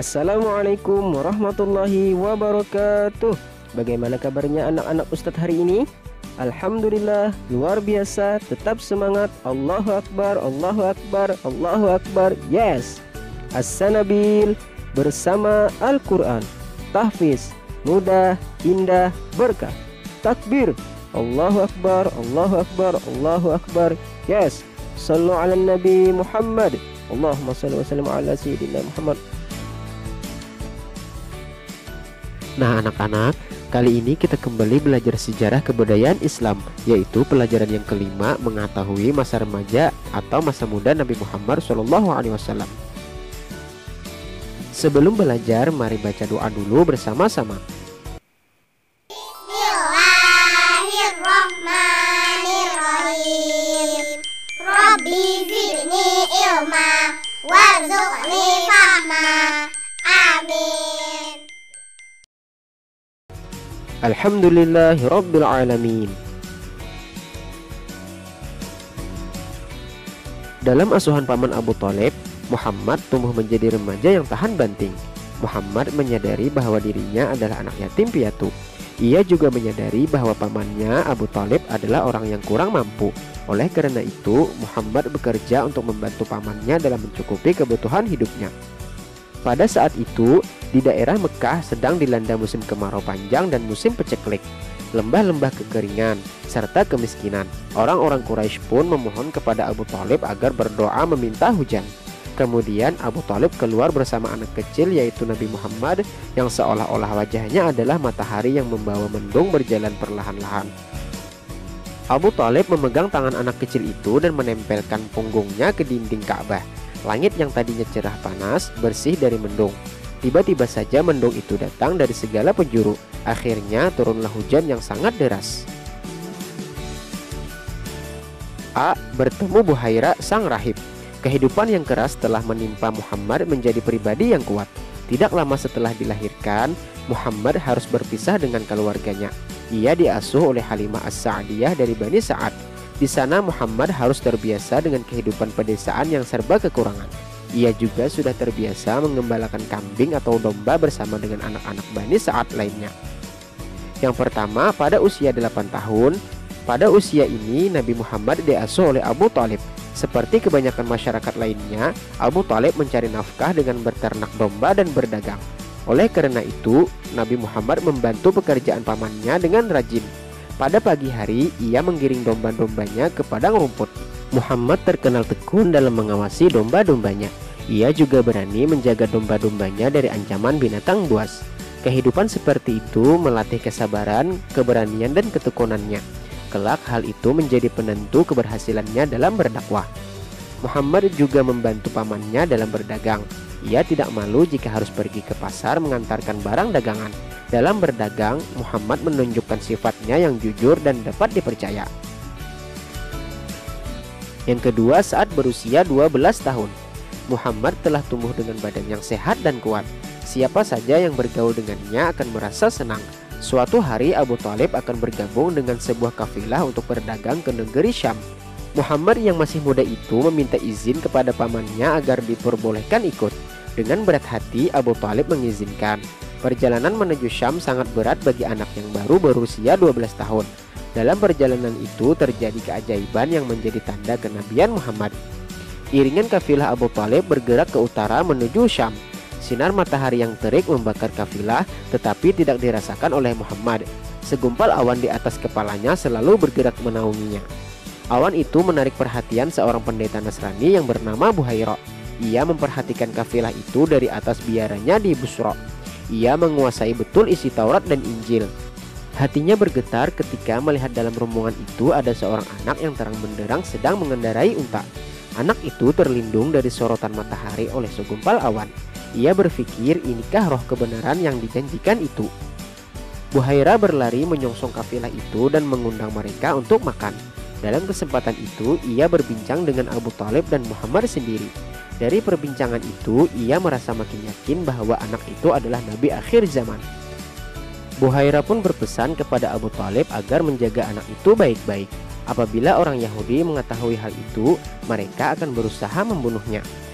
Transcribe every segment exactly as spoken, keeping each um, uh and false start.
Assalamualaikum warahmatullahi wabarakatuh. Bagaimana kabarnya anak-anak Ustadz hari ini? Alhamdulillah, luar biasa. Tetap semangat. Allahu Akbar, Allahu Akbar, Allahu Akbar. Yes. As-Sanabil bersama Al-Quran. Tahfiz, mudah, indah, berkah. Takbir, Allahu Akbar, Allahu Akbar, Allahu Akbar. Yes. Sallu ala Nabi Muhammad. Allahumma salli wa sallim ala Sayyidina Muhammad. Nah anak-anak, kali ini kita kembali belajar sejarah kebudayaan Islam, yaitu pelajaran yang kelima, mengetahui masa remaja atau masa muda Nabi Muhammad shallallahu alaihi wasallam. Sebelum belajar, mari baca doa dulu bersama-sama. Bismillahirrahmanirrahim. Rabbi zidni ilma warzuqni fahma. Amin. Alhamdulillahirabbil alamin. Dalam asuhan paman Abu Thalib, Muhammad tumbuh menjadi remaja yang tahan banting. Muhammad menyadari bahwa dirinya adalah anak yatim piatu. Ia juga menyadari bahwa pamannya Abu Thalib adalah orang yang kurang mampu. Oleh karena itu, Muhammad bekerja untuk membantu pamannya dalam mencukupi kebutuhan hidupnya. Pada saat itu, di daerah Mekah sedang dilanda musim kemarau panjang dan musim peceklik, lembah-lembah kekeringan, serta kemiskinan. Orang-orang Quraisy pun memohon kepada Abu Thalib agar berdoa meminta hujan. Kemudian Abu Thalib keluar bersama anak kecil yaitu Nabi Muhammad yang seolah-olah wajahnya adalah matahari yang membawa mendung berjalan perlahan-lahan. Abu Thalib memegang tangan anak kecil itu dan menempelkan punggungnya ke dinding Ka'bah. Langit yang tadinya cerah panas, bersih dari mendung. Tiba-tiba saja mendung itu datang dari segala penjuru. Akhirnya turunlah hujan yang sangat deras. A. Bertemu Buhaira sang rahib. Kehidupan yang keras telah menimpa Muhammad menjadi pribadi yang kuat. Tidak lama setelah dilahirkan, Muhammad harus berpisah dengan keluarganya. Ia diasuh oleh Halimah As-Sa'diyah dari Bani Sa'ad. Di sana Muhammad harus terbiasa dengan kehidupan pedesaan yang serba kekurangan. Ia juga sudah terbiasa mengembalakan kambing atau domba bersama dengan anak-anak Bani Sa'ad lainnya. Yang pertama, pada usia delapan tahun. Pada usia ini Nabi Muhammad diasuh oleh Abu Thalib. Seperti kebanyakan masyarakat lainnya, Abu Thalib mencari nafkah dengan berternak domba dan berdagang. Oleh karena itu, Nabi Muhammad membantu pekerjaan pamannya dengan rajin. Pada pagi hari, ia menggiring domba-dombanya ke padang rumput. Muhammad terkenal tekun dalam mengawasi domba-dombanya. Ia juga berani menjaga domba-dombanya dari ancaman binatang buas. Kehidupan seperti itu melatih kesabaran, keberanian, dan ketekunannya. Kelak hal itu menjadi penentu keberhasilannya dalam berdakwah. Muhammad juga membantu pamannya dalam berdagang. Ia tidak malu jika harus pergi ke pasar mengantarkan barang dagangan. Dalam berdagang, Muhammad menunjukkan sifatnya yang jujur dan dapat dipercaya. Yang kedua, saat berusia dua belas tahun, Muhammad telah tumbuh dengan badan yang sehat dan kuat. Siapa saja yang bergaul dengannya akan merasa senang. Suatu hari Abu Thalib akan bergabung dengan sebuah kafilah untuk berdagang ke negeri Syam. Muhammad yang masih muda itu meminta izin kepada pamannya agar diperbolehkan ikut. Dengan berat hati Abu Thalib mengizinkan. Perjalanan menuju Syam sangat berat bagi anak yang baru berusia dua belas tahun. Dalam perjalanan itu terjadi keajaiban yang menjadi tanda kenabian Muhammad. Iringan kafilah Abu Thalib bergerak ke utara menuju Syam. Sinar matahari yang terik membakar kafilah, tetapi tidak dirasakan oleh Muhammad. Segumpal awan di atas kepalanya selalu bergerak menaunginya. Awan itu menarik perhatian seorang pendeta Nasrani yang bernama Buhaira. Ia memperhatikan kafilah itu dari atas biaranya di Busra. Ia menguasai betul isi Taurat dan Injil. Hatinya bergetar ketika melihat dalam rombongan itu ada seorang anak yang terang benderang sedang mengendarai unta. Anak itu terlindung dari sorotan matahari oleh segumpal awan. Ia berpikir inikah roh kebenaran yang dijanjikan itu. Buhaira berlari menyongsong kafilah itu dan mengundang mereka untuk makan. Dalam kesempatan itu ia berbincang dengan Abu Thalib dan Muhammad sendiri. Dari perbincangan itu, ia merasa makin yakin bahwa anak itu adalah Nabi akhir zaman. Buhaira pun berpesan kepada Abu Thalib agar menjaga anak itu baik-baik. Apabila orang Yahudi mengetahui hal itu, mereka akan berusaha membunuhnya.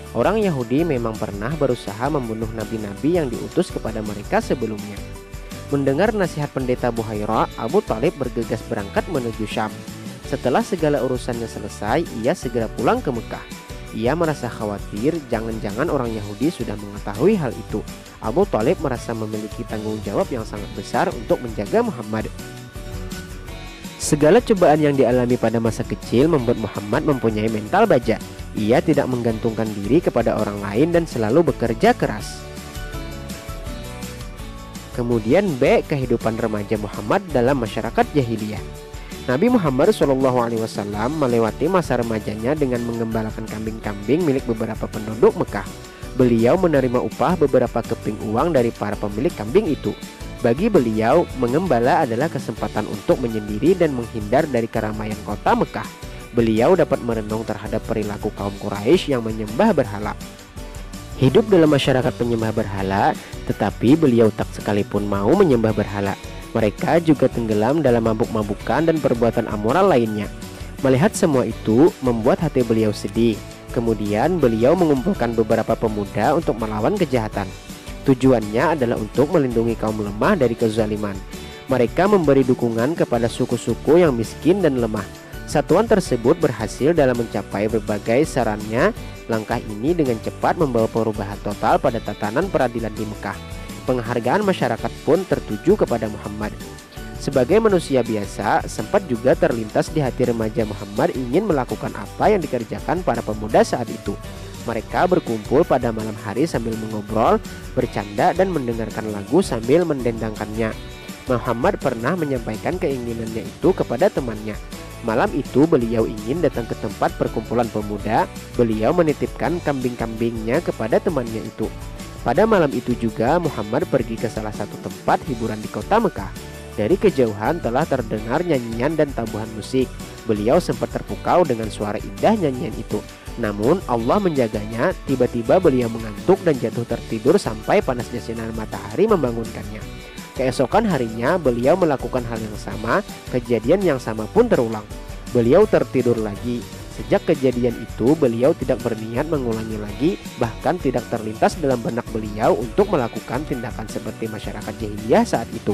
Orang Yahudi memang pernah berusaha membunuh nabi-nabi yang diutus kepada mereka sebelumnya. Mendengar nasihat pendeta Buhaira, Abu Thalib bergegas berangkat menuju Syam. Setelah segala urusannya selesai, ia segera pulang ke Mekah. Ia merasa khawatir jangan-jangan orang Yahudi sudah mengetahui hal itu. Abu Thalib merasa memiliki tanggung jawab yang sangat besar untuk menjaga Muhammad. Segala cobaan yang dialami pada masa kecil membuat Muhammad mempunyai mental baja. Ia tidak menggantungkan diri kepada orang lain dan selalu bekerja keras. Kemudian B. Kehidupan remaja Muhammad dalam masyarakat jahiliyah. Nabi Muhammad shallallahu alaihi wasallam melewati masa remajanya dengan mengembalakan kambing-kambing milik beberapa penduduk Mekah. Beliau menerima upah beberapa keping uang dari para pemilik kambing itu. Bagi beliau, mengembala adalah kesempatan untuk menyendiri dan menghindar dari keramaian kota Mekah. Beliau dapat merenung terhadap perilaku kaum Quraisy yang menyembah berhala. Hidup dalam masyarakat penyembah berhala, tetapi beliau tak sekalipun mau menyembah berhala. Mereka juga tenggelam dalam mabuk-mabukan dan perbuatan amoral lainnya. Melihat semua itu membuat hati beliau sedih. Kemudian beliau mengumpulkan beberapa pemuda untuk melawan kejahatan. Tujuannya adalah untuk melindungi kaum lemah dari kezaliman. Mereka memberi dukungan kepada suku-suku yang miskin dan lemah. Satuan tersebut berhasil dalam mencapai berbagai sarannya. Langkah ini dengan cepat membawa perubahan total pada tatanan peradilan di Mekah. Penghargaan masyarakat pun tertuju kepada Muhammad. Sebagai manusia biasa, sempat juga terlintas di hati remaja Muhammad ingin melakukan apa yang dikerjakan para pemuda saat itu. Mereka berkumpul pada malam hari sambil mengobrol, bercanda dan mendengarkan lagu sambil mendendangkannya. Muhammad pernah menyampaikan keinginannya itu kepada temannya. Malam itu beliau ingin datang ke tempat perkumpulan pemuda. Beliau menitipkan kambing-kambingnya kepada temannya itu. Pada malam itu juga Muhammad pergi ke salah satu tempat hiburan di kota Mekah. Dari kejauhan telah terdengar nyanyian dan tabuhan musik. Beliau sempat terpukau dengan suara indah nyanyian itu. Namun Allah menjaganya. Tiba-tiba beliau mengantuk dan jatuh tertidur sampai panasnya sinar matahari membangunkannya. Keesokan harinya beliau melakukan hal yang sama. Kejadian yang sama pun terulang. Beliau tertidur lagi. Sejak kejadian itu beliau tidak berniat mengulangi lagi. Bahkan tidak terlintas dalam benak beliau untuk melakukan tindakan seperti masyarakat jahiliyah saat itu.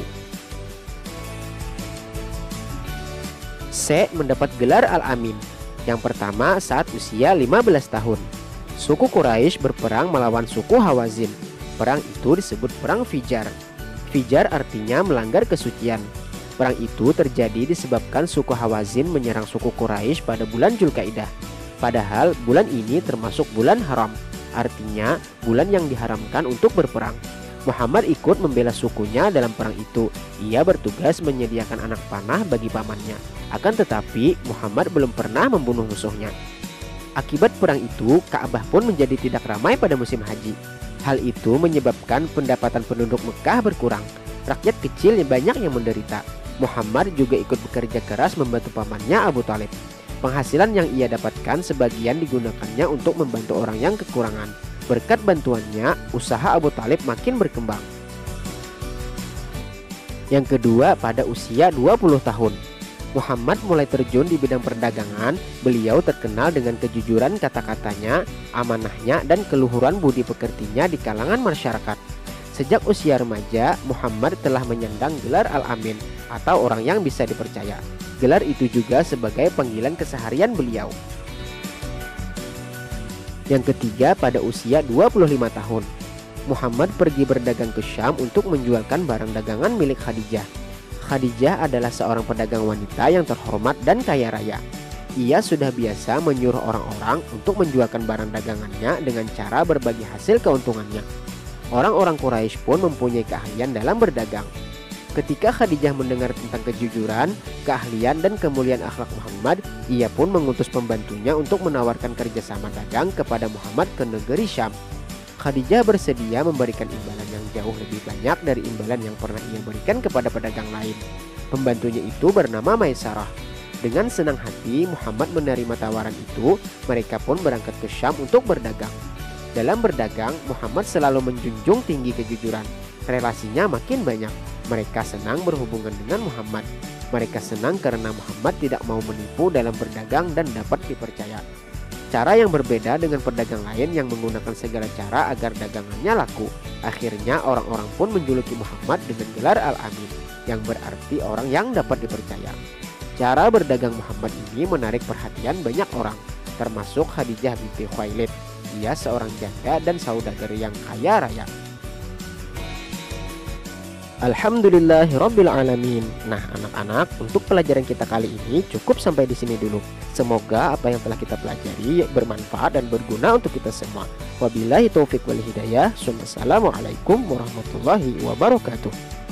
C. Mendapat gelar Al-Amin. Yang pertama saat usia lima belas tahun. Suku Quraisy berperang melawan suku Hawazin. Perang itu disebut Perang Fijar. Fijar artinya melanggar kesucian. Perang itu terjadi disebabkan suku Hawazin menyerang suku Quraisy pada bulan Dzulqa'dah. Padahal bulan ini termasuk bulan haram, artinya bulan yang diharamkan untuk berperang. Muhammad ikut membela sukunya dalam perang itu. Ia bertugas menyediakan anak panah bagi pamannya. Akan tetapi Muhammad belum pernah membunuh musuhnya. Akibat perang itu, Ka'bah pun menjadi tidak ramai pada musim haji. Hal itu menyebabkan pendapatan penduduk Mekah berkurang. Rakyat kecil yang banyak yang menderita. Muhammad juga ikut bekerja keras membantu pamannya Abu Thalib. Penghasilan yang ia dapatkan sebagian digunakannya untuk membantu orang yang kekurangan. Berkat bantuannya, usaha Abu Thalib makin berkembang. Yang kedua, pada usia dua puluh tahun. Muhammad mulai terjun di bidang perdagangan. Beliau terkenal dengan kejujuran kata-katanya, amanahnya, dan keluhuran budi pekertinya di kalangan masyarakat. Sejak usia remaja, Muhammad telah menyandang gelar Al-Amin atau orang yang bisa dipercaya. Gelar itu juga sebagai panggilan keseharian beliau. Yang ketiga, pada usia dua puluh lima tahun. Muhammad pergi berdagang ke Syam untuk menjualkan barang dagangan milik Khadijah. Khadijah adalah seorang pedagang wanita yang terhormat dan kaya raya. Ia sudah biasa menyuruh orang-orang untuk menjualkan barang dagangannya dengan cara berbagi hasil keuntungannya. Orang-orang Quraisy pun mempunyai keahlian dalam berdagang. Ketika Khadijah mendengar tentang kejujuran, keahlian, dan kemuliaan akhlak Muhammad, ia pun mengutus pembantunya untuk menawarkan kerjasama dagang kepada Muhammad ke negeri Syam. Khadijah bersedia memberikan imbalan yang jauh lebih banyak dari imbalan yang pernah ia berikan kepada pedagang lain. Pembantunya itu bernama Maisarah. Dengan senang hati Muhammad menerima tawaran itu. Mereka pun berangkat ke Syam untuk berdagang. Dalam berdagang, Muhammad selalu menjunjung tinggi kejujuran. Relasinya makin banyak. Mereka senang berhubungan dengan Muhammad. Mereka senang karena Muhammad tidak mau menipu dalam berdagang dan dapat dipercaya. Cara yang berbeda dengan pedagang lain yang menggunakan segala cara agar dagangannya laku. Akhirnya orang-orang pun menjuluki Muhammad dengan gelar Al-Amin, yang berarti orang yang dapat dipercaya. Cara berdagang Muhammad ini menarik perhatian banyak orang, termasuk Khadijah binti Khuwailid. Dia seorang janda dan saudagar yang kaya raya. Alhamdulillahirabbil alamin. Nah, anak-anak, untuk pelajaran kita kali ini cukup sampai di sini dulu. Semoga apa yang telah kita pelajari bermanfaat dan berguna untuk kita semua. Wabillahi taufik wal hidayah. Wassalamualaikum warahmatullahi wabarakatuh.